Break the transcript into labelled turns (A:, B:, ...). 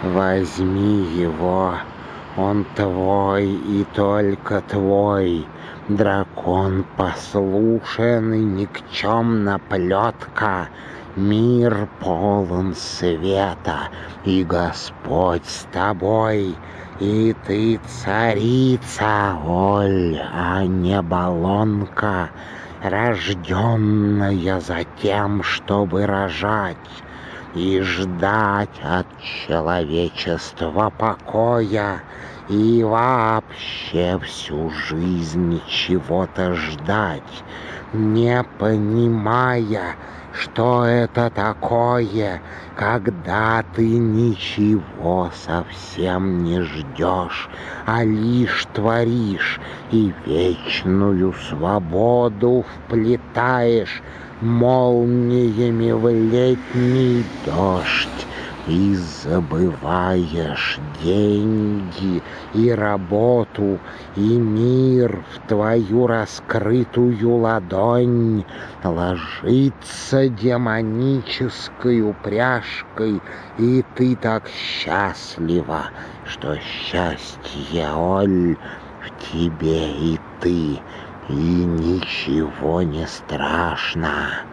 A: Возьми его, он твой и только твой. Дракон послушен и никчемна плетка. Мир полон света, и Господь с тобой. И ты царица, Оль, а не баллонка, рожденная за тем, чтобы рожать и ждать от человечества покоя, и вообще всю жизнь чего-то ждать, не понимая, что это такое, когда ты ничего совсем не ждешь, а лишь творишь и вечную свободу вплетаешь молниями в летний дождь, и забываешь деньги и работу, и мир в твою раскрытую ладонь ложится демонической упряжкой, и ты так счастлива, что счастье, Оль, в тебе и ты, и ничего не страшно.